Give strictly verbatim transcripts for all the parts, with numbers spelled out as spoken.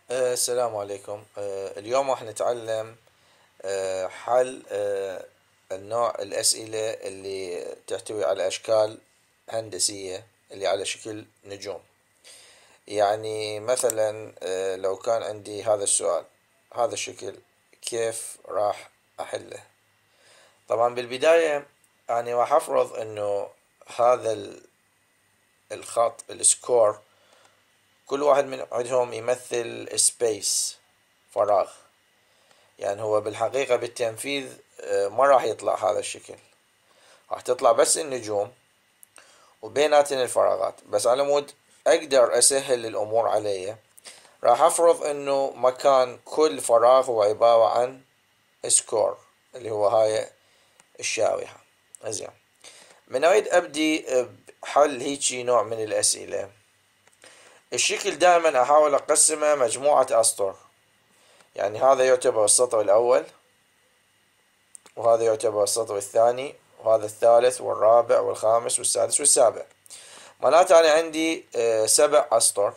آه، السلام عليكم. آه، اليوم راح نتعلم آه، حل آه، النوع الأسئلة اللي تحتوي على أشكال هندسية اللي على شكل نجوم. يعني مثلا آه، لو كان عندي هذا السؤال، هذا الشكل، كيف راح أحله؟ طبعا بالبداية يعني راح أفرض أنه هذا ال- الخط السكور كل واحد من عندهم يمثل سبيس، فراغ. يعني هو بالحقيقة بالتنفيذ آه، ما راح يطلع هذا الشكل، راح تطلع بس النجوم وبيناتن الفراغات. بس على مود أقدر أسهل الأمور علي، راح أفرض إنه مكان كل فراغ هو عبارة عن سكور اللي هو هاي الشارحة. زين، من أريد أبدي بحل هيجي نوع من الأسئلة. الشكل دائما أحاول أقسمه مجموعة أسطر، يعني هذا يعتبر السطر الأول، وهذا يعتبر السطر الثاني، وهذا الثالث والرابع والخامس والسادس والسابع. معناته أنا عندي آه، سبع أسطر،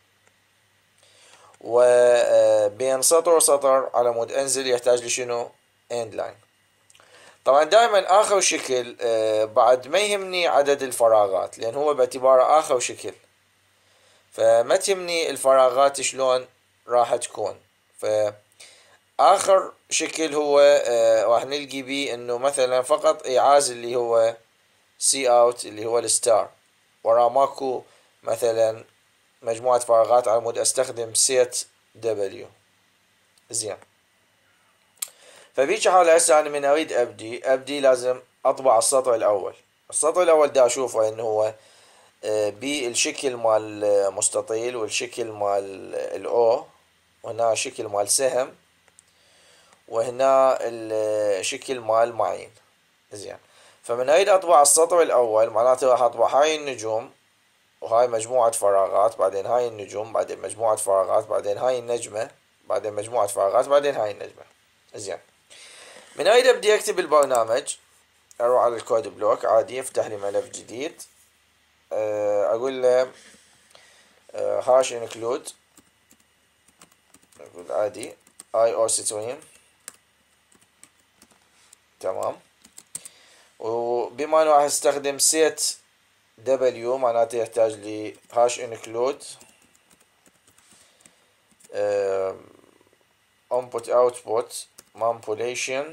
وبين سطر وسطر على مود أنزل يحتاج لي شنو؟ اند لاين. طبعا دائما آخر شكل آه، بعد ما يهمني عدد الفراغات، لأن هو باعتباره آخر شكل، فما تهمني الفراغات شلون راح تكون. فآخر شكل هو آه، راح نلقي بيه انه مثلا فقط إيعاز اللي هو سي اوت اللي هو الستار، وراه ماكو مثلا مجموعة فراغات على مود استخدم سيت دبليو. زين، فبيجي حالة هسه انا من اريد ابدي ابدي لازم اطبع السطر الاول. السطر الاول دا اشوفه انه هو آه، بالشكل مال مستطيل، والشكل مال الاو، وهنا شكل مال سهم، وهنا الشكل مال معين. زين، فمن اريد اطبع السطر الاول معناته راح اطبع هاي النجوم، وهاي مجموعة فراغات، بعدين هاي النجوم، بعدين مجموعة فراغات، بعدين هاي النجمة، بعدين مجموعة فراغات، بعدين هاي النجمة. زين، من أين أبدي أكتب البرنامج؟ أروح على الكود بلوك عادي، يفتح لي ملف جديد. آه، أقول له آه، هاش انكلود، أقول عادي اي او ستريم. تمام، وبما أنه راح أستخدم سيت دبليو معناته يحتاج لي هاش انكلود input output manipulation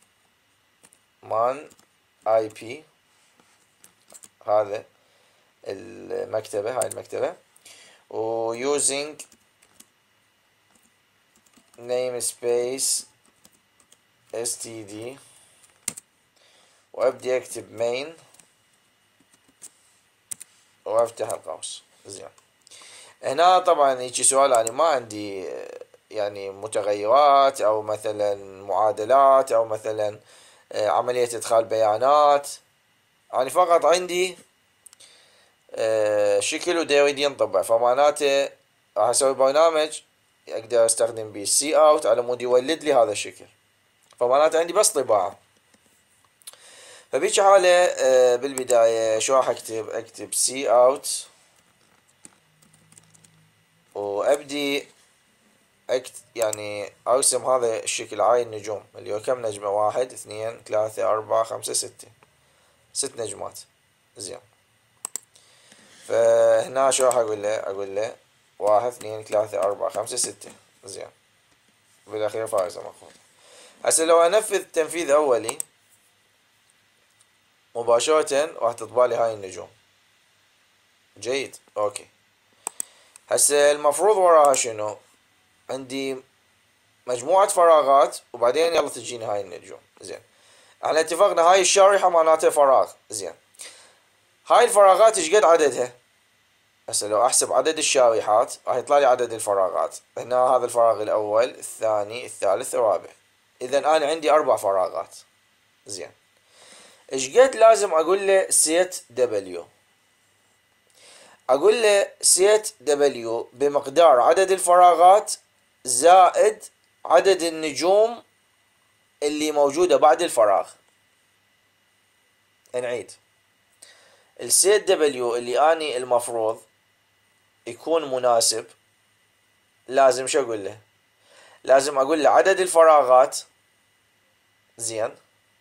مان اي بي. هذا المكتبة، هاي المكتبة، و using namespace std، وابدي اكتب main وافتح القوس. زين، هنا طبعا يجي سؤال، يعني ما عندي يعني متغيرات او مثلا معادلات او مثلا آه، عملية ادخال بيانات، يعني فقط عندي آه، شكل ودا يريد ينطبع. فمعناته راح اسوي برنامج اقدر استخدم بيه سي اوت على مود يولد لي هذا الشكل، فمعناته عندي بس طباعة. فبيجي حالة آه، بالبداية شو راح اكتب؟ اكتب سي اوت، وابدي أكت يعني ارسم هذا الشكل، هاي النجوم اللي هو كم نجمة؟ واحد اثنين ثلاثة اربعة خمسة ستة، ست نجمات. زين، فهنا شو راح اقول له؟ اقول له واحد اثنين ثلاثة اربعة خمسة ستة. زين، بالاخير فائزة مفروض. هسه لو انفذ تنفيذ اولي مباشرة راح تطبع لي هاي النجوم. جيد، اوكي. هسه المفروض وراها شنو؟ عندي مجموعة فراغات، وبعدين يلا تجيني هاي النجوم. زين، احنا اتفقنا هاي الشارحة معناتها فراغ. زين، هاي الفراغات ايش قد عددها؟ هسه لو احسب عدد الشارحات راح يطلع لي عدد الفراغات. هنا هذا الفراغ الاول، الثاني، الثالث، الرابع. اذا انا عندي اربع فراغات. زين، ايش قد لازم اقول له سيت دبليو؟ اقول له سيت دبليو بمقدار عدد الفراغات زائد عدد النجوم اللي موجودة بعد الفراغ. نعيد، السيت دبليو اللي اني المفروض يكون مناسب لازم شو اقول له؟ لازم اقول له عدد الفراغات، زين،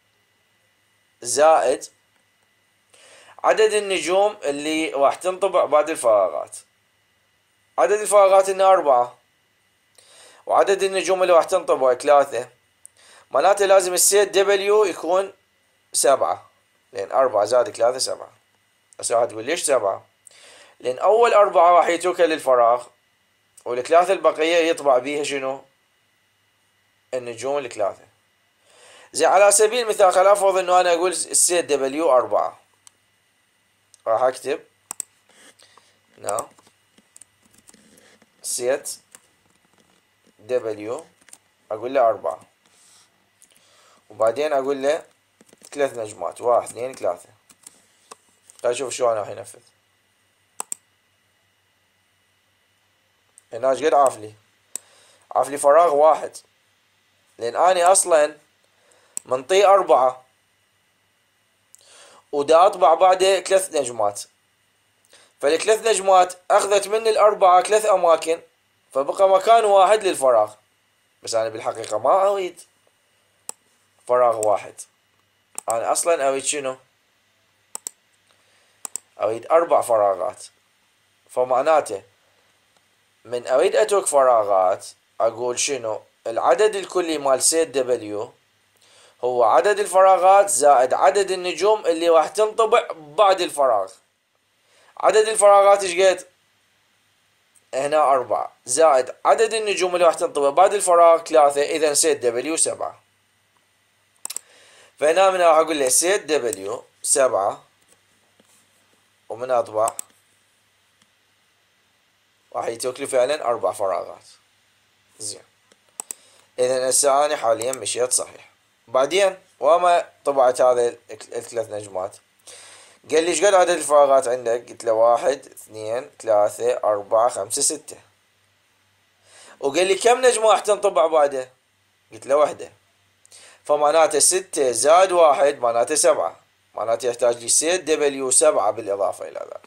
زائد عدد النجوم اللي راح تنطبع بعد الفراغات. عدد الفراغات انه اربعة، وعدد النجوم اللي راح تنطبع ثلاثة، معناته لازم السيت دبليو يكون سبعة، لان اربعة زائد ثلاثة سبعة. هسه واحد تقول ليش سبعة؟ لان اول اربعة راح يتركها للفراغ، والثلاثة البقية يطبع بيها شنو؟ النجوم الثلاثة. زي على سبيل المثال خل افرض انه انا اقول السيت دبليو اربعة، راح اكتب هنا سيت دبليو، اقول له اربعة، وبعدين اقول له ثلاث نجمات، واحد اثنين ثلاثة. تعال شوف شو انا راح ينفذ. هنا ايش قد عافلي؟ عافلي فراغ واحد، لان اني اصلا منطي اربعة ودا اطبع بعده ثلاث نجمات، فالثلاث نجمات اخذت من الاربعة ثلاث اماكن، فبقى مكان واحد للفراغ. بس انا بالحقيقة ما اريد فراغ واحد، انا اصلا اريد شنو؟ اريد اربع فراغات. فمعناته من اريد اترك فراغات اقول شنو؟ العدد الكلي مال سيت دبليو هو عدد الفراغات زائد عدد النجوم اللي راح تنطبع بعد الفراغ. عدد الفراغات ايش قد؟ هنا أربعة، زائد عدد النجوم اللي راح تنطبع بعد الفراغ ثلاثة، إذا سيت دبليو سبعة. فهنا من راح أقول له سيت دبليو سبعة، ومن أطبع راح يترك لي فعلا أربع فراغات. زين، إذا هسه أنا حاليا مشيت صحيح. بعدين وما طبعت هذا الثلاث نجمات، قال لي ايش قد عدد الفراغات عندك؟ قلت له واحد اثنين ثلاثة أربعة خمسة ستة. وقال لي كم نجمة راح تنطبع بعده؟ قلت له وحدة. فمعناته ستة زائد واحد معناته سبعة، معناته يحتاج لي سيت دبليو سبعة بالإضافة إلى ذلك.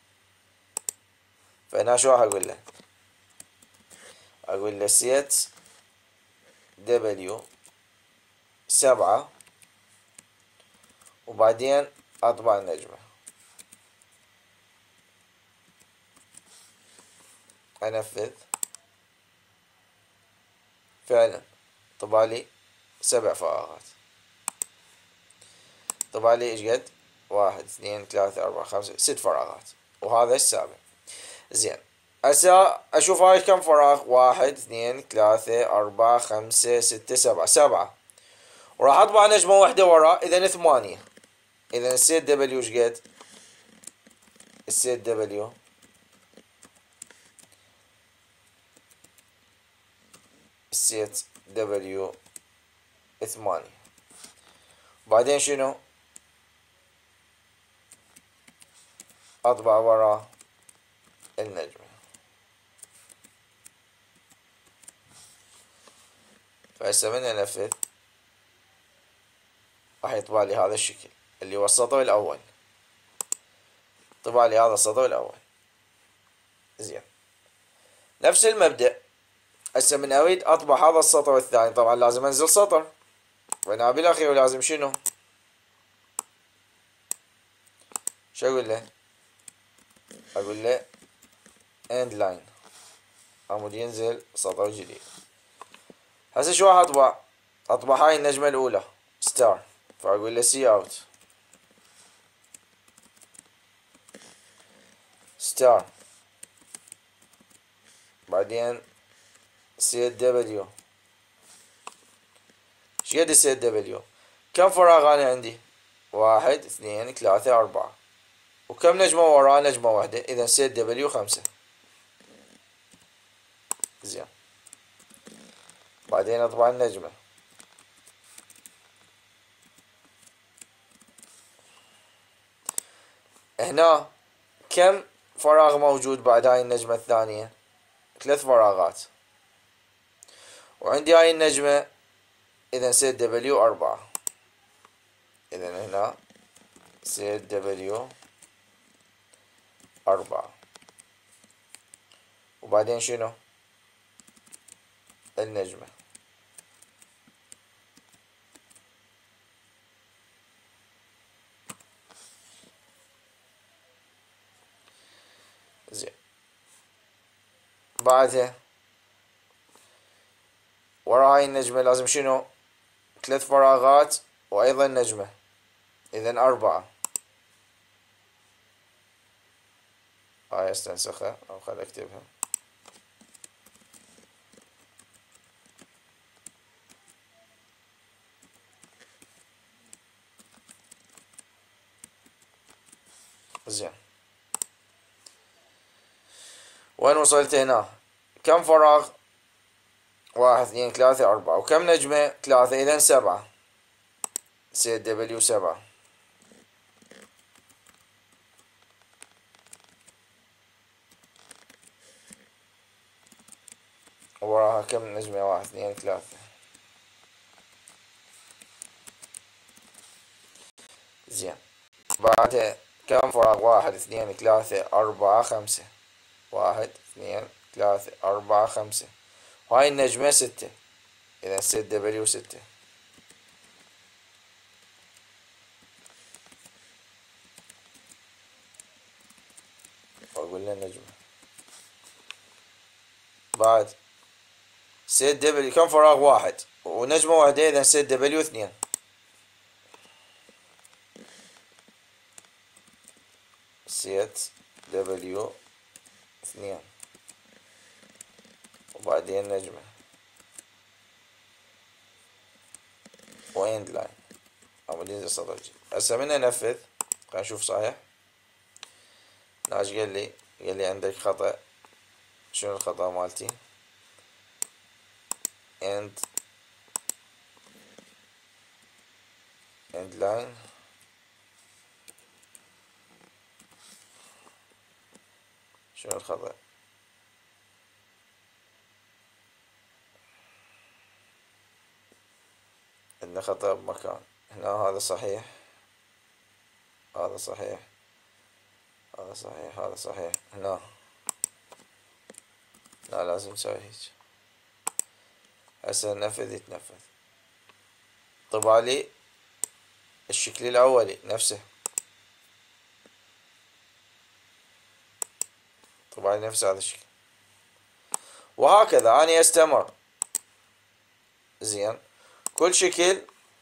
فهنا شو راح أقول له؟ أقول له سيت دبليو سبعة، وبعدين أطبع النجمة. أنفذ، فعلا طبع لي سبع فراغات. طبع لي ايش قد؟ واحد اثنين ثلاثة أربعة خمسة ست فراغات، وهذا السابع. زين، هسه اشوف هاي كم فراغ؟ واحد اثنين ثلاثة أربعة خمسة ستة سبعة، سبعة. وراح اطبع نجمة واحدة ورا، اذا ثمانية. اذا السيت دبليو ايش قد؟ السيت دبليو السيت دبليو ثمانية. بعدين شنو؟ اطبع ورا النجمة. فهسه من انفذ راح يطبع لي هذا الشكل اللي هو السطر الاول. طبع لي هذا السطر الاول. زين، نفس المبدأ هسه من اريد اطبع هذا السطر الثاني، طبعا لازم انزل سطر، وانا بالاخير لازم شنو؟ شو اقول له؟ اقول له end line، عمود ينزل سطر جديد. هسه شو راح اطبع؟ اطبع هاي النجمة الاولى ستار، فاقول له سي اوت ستار، بعدين سيت دبليو. ايش قد السيت دبليو؟ كم فراغ انا عندي؟ واحد اثنين ثلاثة أربعة. وكم نجمة وراه؟ نجمة واحدة، إذا سيت دبليو خمسة. زين، بعدين أطبع النجمة. هنا كم فراغ موجود بعد هاي النجمة الثانية؟ ثلاث فراغات. وعندي هاي النجمة، إذا سيت دبليو أربعة. إذا هنا سيت دبليو أربعة. وبعدين شنو؟ النجمة. زين، بعدها ورا هاي النجمة لازم شنو؟ ثلاث فراغات وأيضا نجمة، إذن أربعة. هاي استنسخها أو خل أكتبها. زين، وين وصلت هنا؟ كم فراغ؟ واحد اثنين ثلاثة أربعة. وكم نجمة؟ ثلاثة، إذن سبعة. سي دبليو سبعة. وراها كم نجمة؟ واحد اثنين ثلاثة. زين، بعدها كم فراغ؟ واحد اثنين ثلاثة أربعة خمسة. واحد اثنين ثلاثة أربعة خمسة. وهاي النجمة ستة، إذا سي دبليو ستة. وأقول له النجمة. بعد سي دبليو كم فراغ؟ واحد ونجمة واحدة، إذا سي دبليو اثنين. سيت دبليو اثنين، وبعدين نجمة واند لاين عمودين زي السطر. هسه من انفذ خلينا نشوف صحيح. ناش قال لي قال لي عندك خطأ. شنو الخطأ مالتي؟ اند اند لاين شنو الخطأ؟ عندنا خطأ بمكان هنا. هذا صحيح، هذا صحيح، هذا صحيح، هذا صحيح. هنا لا، لازم نسوي هيك. هسه نفذ يتنفذ. طبع لي الشكل الأولي نفسه، طبع لي نفس هذا الشكل، وهكذا أنا أستمر. زين، كل شكل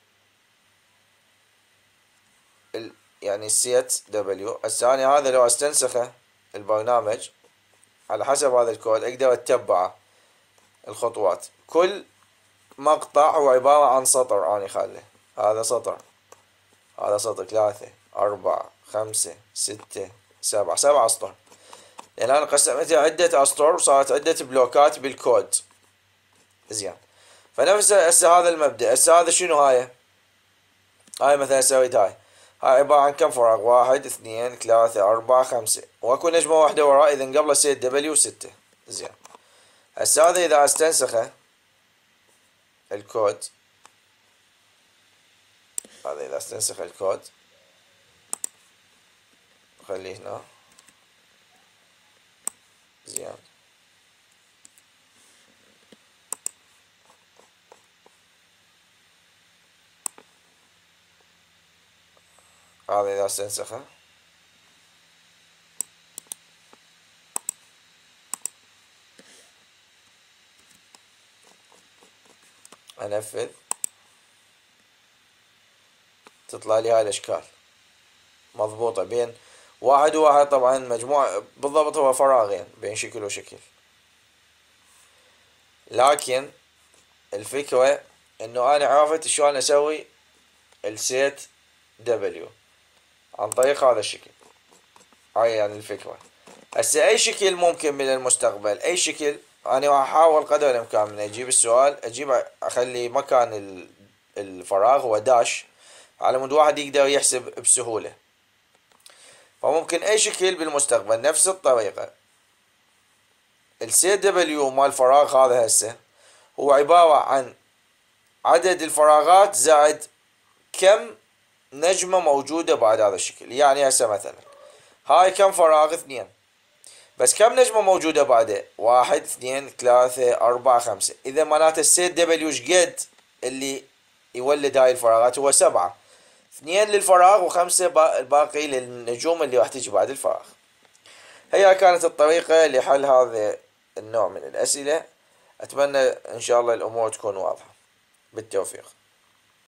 يعني سيت دبليو. هسه أنا هذا لو استنسخه البرنامج على حسب هذا الكود اقدر اتبعه الخطوات. كل مقطع هو عبارة عن سطر. أنا خلي هذا سطر، هذا سطر، ثلاثة أربعة خمسة ستة سبعة، سبعة أسطر، لأن أنا قسمتها عدة أسطر وصارت عدة بلوكات بالكود. زين، فنفس هسه هذا المبدأ. هسه هذا شنو هاي؟ هاي مثلا سويت هاي هاي عبارة عن كم فراغ؟ واحد اثنين ثلاثة أربعة خمسة، واكو نجمة واحدة وراء، إذا قبله سيت دبليو ستة. زين، هسه هذا إذا استنسخه الكود، هذا إذا استنسخ الكود خليه هنا. زين، هذا إذا استنسخه أنفذ، تطلع لي هاي الأشكال مضبوطة بين واحد وواحد. طبعا مجموع بالضبط هو فراغين بين شكل وشكل، لكن الفكرة انه انا عرفت شلون اسوي السيت دبليو عن طريق هذا الشكل. هاي يعني الفكرة. هسه اي شكل ممكن من المستقبل، اي شكل انا راح احاول قدر الامكان من اجيب السؤال اجيب اخلي مكان الفراغ هو داش على مود واحد يقدر يحسب بسهولة. فممكن اي شكل بالمستقبل نفس الطريقة. السي دبليو مال الفراغ هذا هسه هو عبارة عن عدد الفراغات زائد كم نجمة موجودة بعد هذا الشكل. يعني هسه مثلا هاي كم فراغ؟ اثنين، بس كم نجمة موجودة بعده؟ واحد اثنين ثلاثة أربعة خمسة. إذا معناته السيت دبليو شقد اللي يولد هاي الفراغات؟ هو سبعة. اثنين للفراغ وخمسة الباقي للنجوم اللي راح تجي بعد الفراغ. هي كانت الطريقة لحل هذا النوع من الأسئلة. أتمنى إن شاء الله الأمور تكون واضحة. بالتوفيق.